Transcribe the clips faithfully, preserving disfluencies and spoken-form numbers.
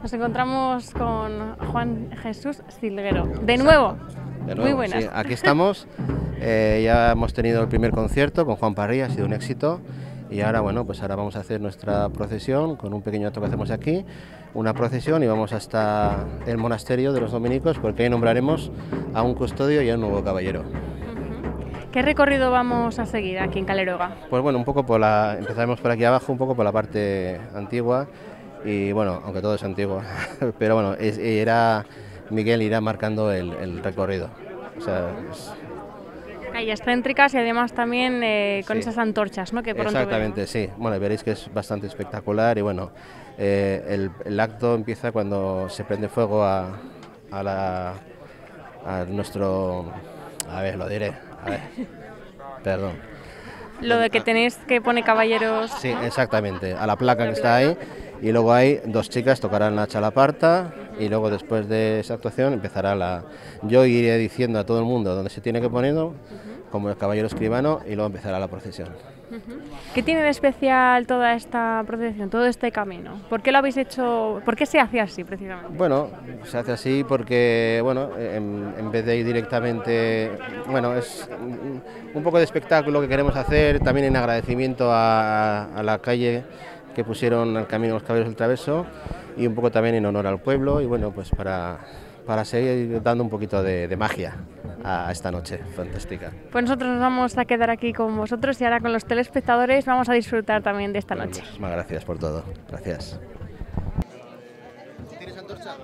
Nos encontramos con Juan Jesús Silguero. De nuevo, de nuevo muy buenas. Sí, aquí estamos, eh, ya hemos tenido el primer concierto con Juan Parrilla, ha sido un éxito. Y ahora, bueno, pues ahora vamos a hacer nuestra procesión con un pequeño acto que hacemos aquí, una procesión, y vamos hasta el monasterio de los dominicos, porque ahí nombraremos a un custodio y a un nuevo caballero. ¿Qué recorrido vamos a seguir aquí en Caleruega? Pues bueno, un poco por la, empezaremos por aquí abajo, un poco por la parte antigua, y bueno, aunque todo es antiguo, pero bueno, es, era Miguel irá marcando el, el recorrido. O sea, es, calles céntricas y además también eh, con sí. esas antorchas, ¿no? Que pronto exactamente, veremos. sí. Bueno, veréis que es bastante espectacular y bueno, eh, el, el acto empieza cuando se prende fuego a, a, la, a nuestro... A ver, lo diré. A ver, perdón. Lo de que tenéis que poner caballeros... Sí, exactamente, a la placa que está ahí. Y luego hay dos chicas, tocarán la chalaparta y luego después de esa actuación empezará la... Yo iré diciendo a todo el mundo dónde se tiene que poner, como el caballero escribano, y luego empezará la procesión. ¿Qué tiene de especial toda esta procesión, todo este camino? ¿Por qué lo habéis hecho? ¿Por qué se hace así precisamente? Bueno, se hace así porque, bueno, en, en vez de ir directamente, bueno, es un poco de espectáculo que queremos hacer, también en agradecimiento a, a la calle que pusieron al camino los caballeros del Traveso y un poco también en honor al pueblo y bueno, pues para, para seguir dando un poquito de, de magia a esta noche fantástica. Pues nosotros nos vamos a quedar aquí con vosotros y ahora con los telespectadores vamos a disfrutar también de esta Bueno, noche. Muchísimas gracias por todo, gracias. ¿Tienes antorcha?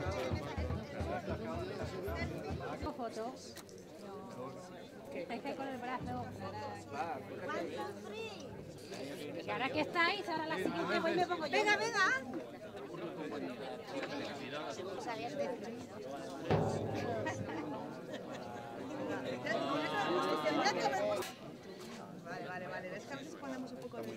Foto. Estáis con el brazo. Y ahora que estáis, ahora la siguiente voy y me pongo yo. Venga, venga. Vale, vale, vale. Es que a veces ponemos un poco de...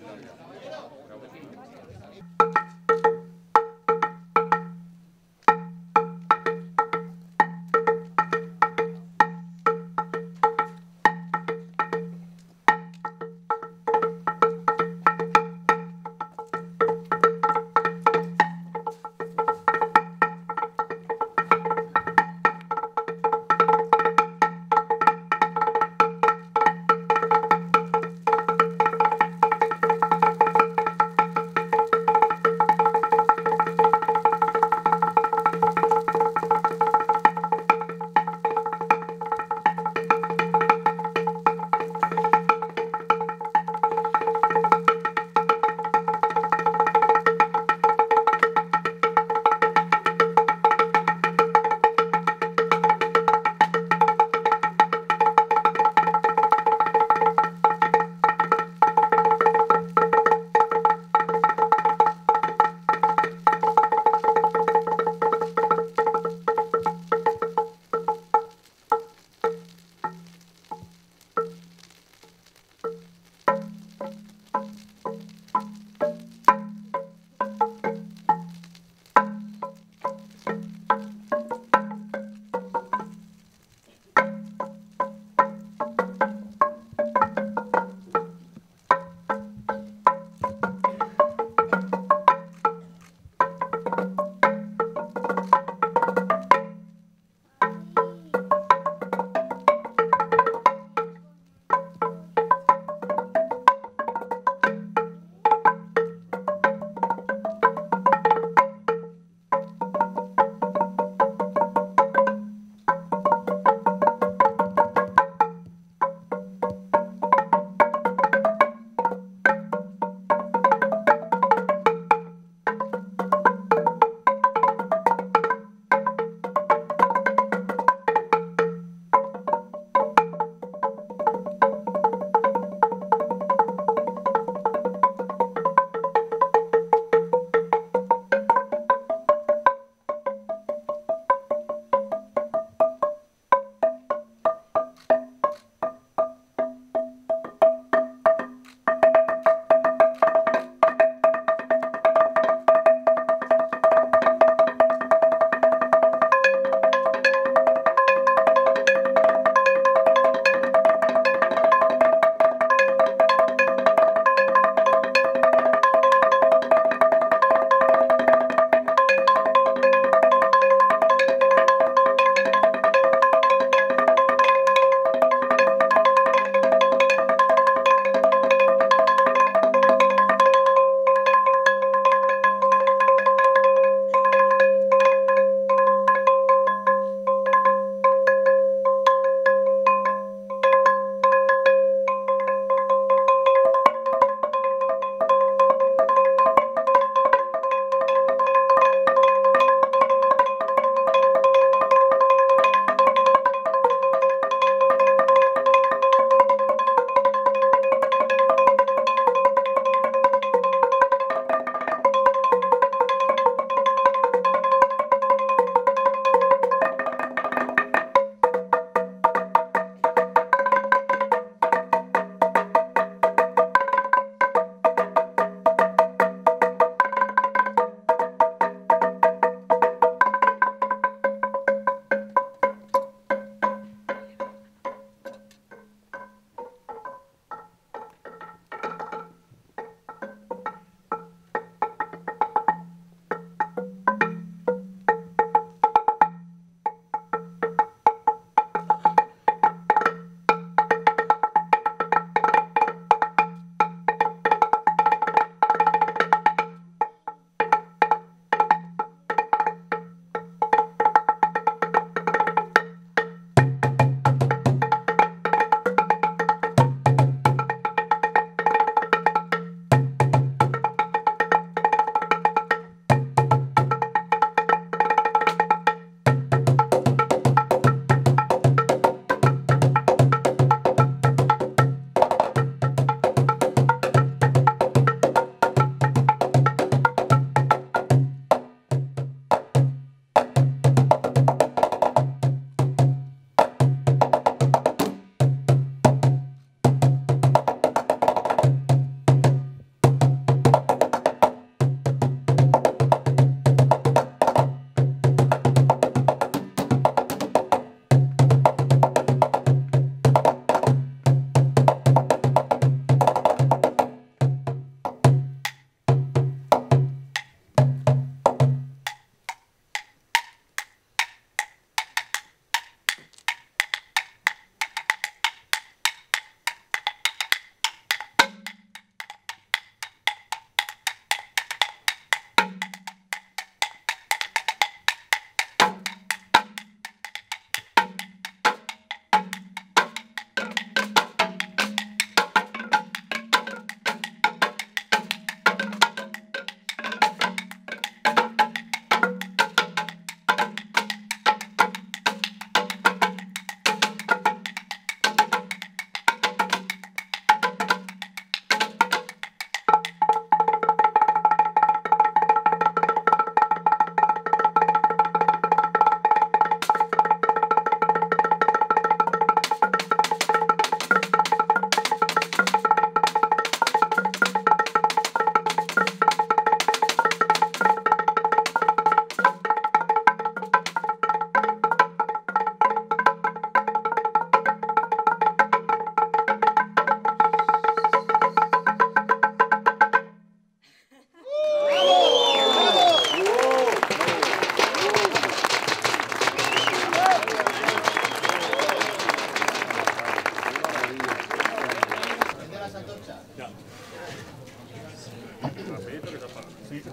Ya. Rapidito que se apaga. Sí.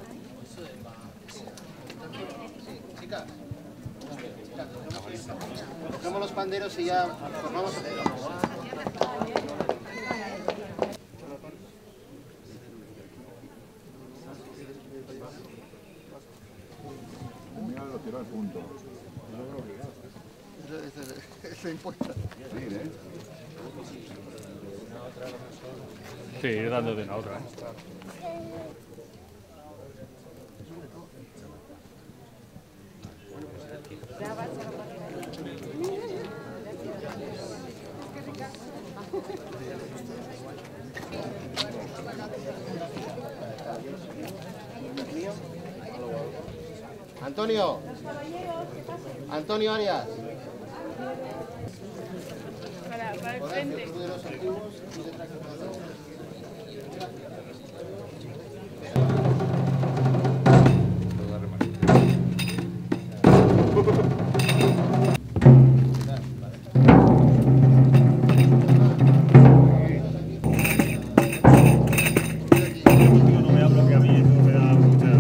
Chicas, cogemos los panderos y ya formamos. Mira, lo tiró al punto. Eso impuesta. Sí, ¿eh? Sí, ir dando de una otra. ¿eh? Antonio. Antonio Arias. Para, para el frente. No me hablo que a mí eso me da mucha...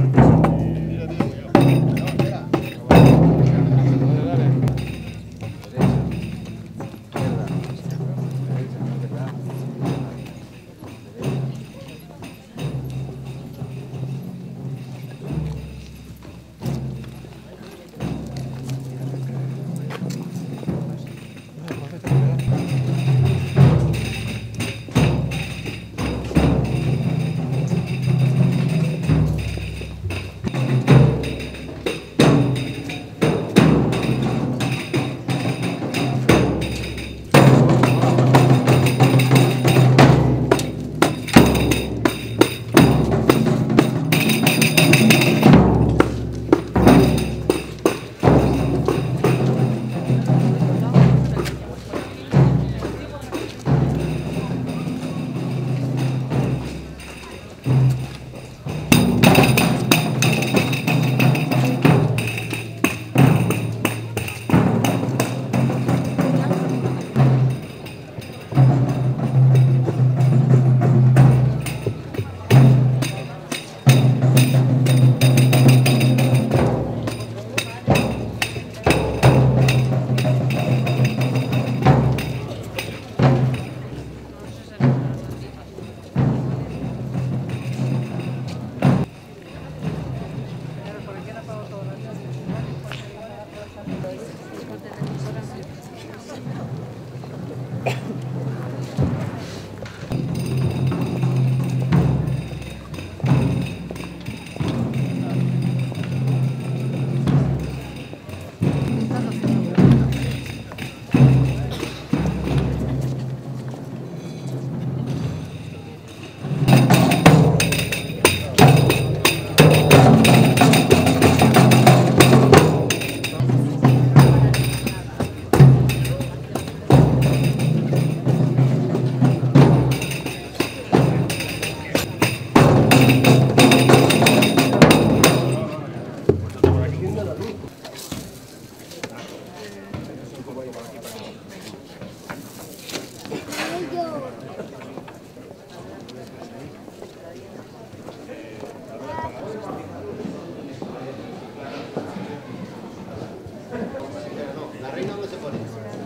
¿La reina dónde se pone?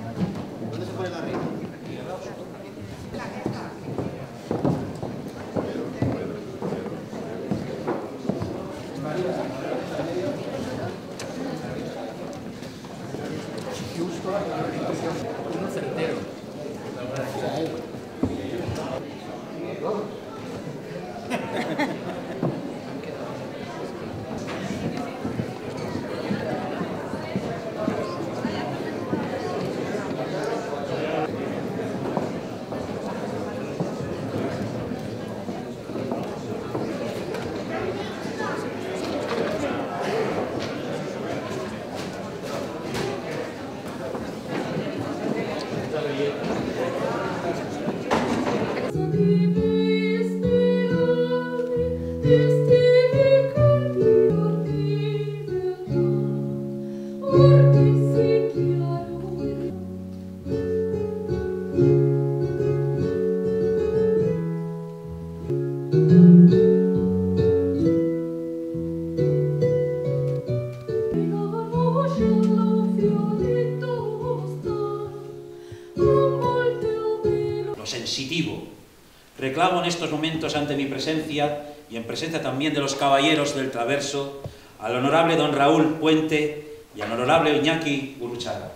¿Dónde se pone la reina? Thank you. reclamo en estos momentos ante mi presencia y en presencia también de los caballeros del Traverso al honorable don Raúl Puente y al honorable Iñaki Gurruchaga.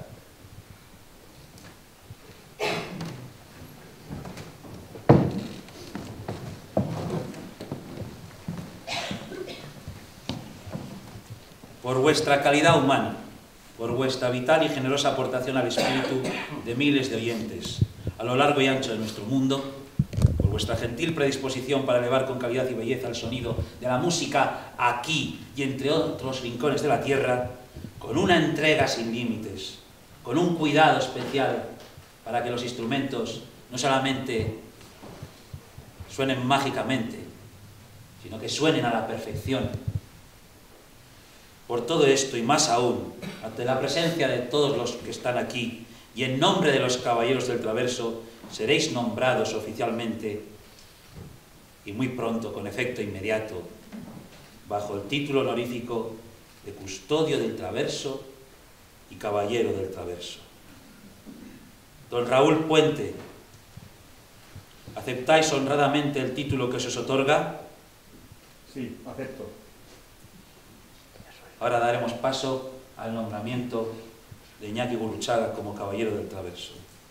Por vuestra calidad humana, por vuestra vital y generosa aportación al espíritu de miles de oyentes a lo largo y ancho de nuestro mundo, por vuestra gentil predisposición para elevar con calidad y belleza el sonido de la música aquí y entre otros rincones de la tierra, con una entrega sin límites, con un cuidado especial para que los instrumentos no solamente suenen mágicamente, sino que suenen a la perfección. Por todo esto y más aún, ante la presencia de todos los que están aquí y en nombre de los caballeros del Traverso, seréis nombrados oficialmente y muy pronto, con efecto inmediato, bajo el título honorífico de Custodio del Traverso y Caballero del Traverso. Don Raúl Puente, ¿aceptáis honradamente el título que se os otorga? Sí, acepto. Ahora daremos paso al nombramiento de Iñaki Gurruchaga como Caballero del Traverso.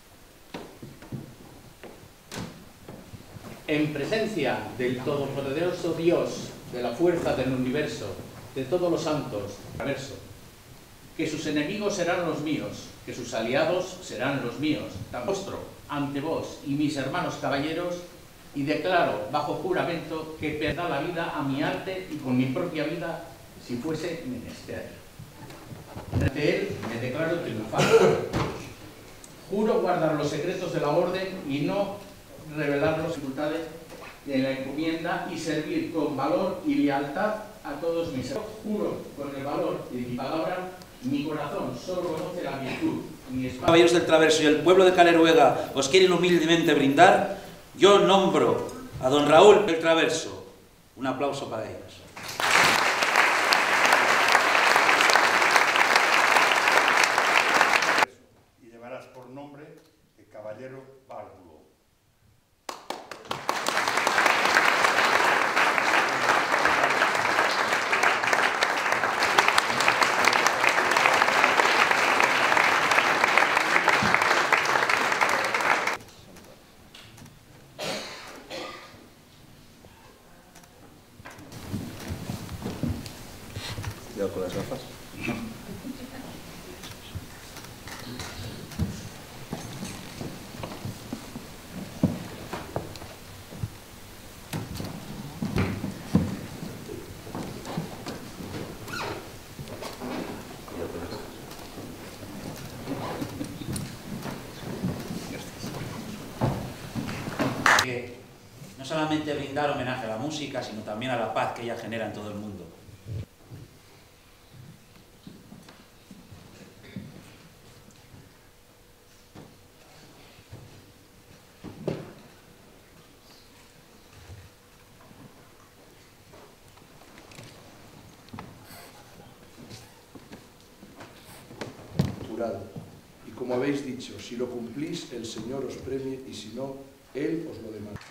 En presencia del todopoderoso Dios, de la fuerza del universo, de todos los santos, Traverso, que sus enemigos serán los míos, que sus aliados serán los míos, tan postro ante vos y mis hermanos caballeros, y declaro bajo juramento que perderá la vida a mi arte y con mi propia vida si fuese menester. Ante él me declaro triunfante. Juro guardar los secretos de la orden y no revelar las dificultades de la encomienda y servir con valor y lealtad a todos mis hermanos. Juro con el valor de mi palabra, mi corazón solo conoce la virtud. Mi espalda... Caballeros del Traverso y el pueblo de Caleruega os quieren humildemente brindar, yo nombro a don Raúl del Traverso. Un aplauso para ellos. Y llevarás por nombre el Caballero Bárbulo. Cuidado con las gafas. Que no solamente brindar homenaje a la música, sino también a la paz que ella genera en todo el mundo. Jurado. Y como habéis dicho, si lo cumplís, el Señor os premie, y si no, Él os lo demanda.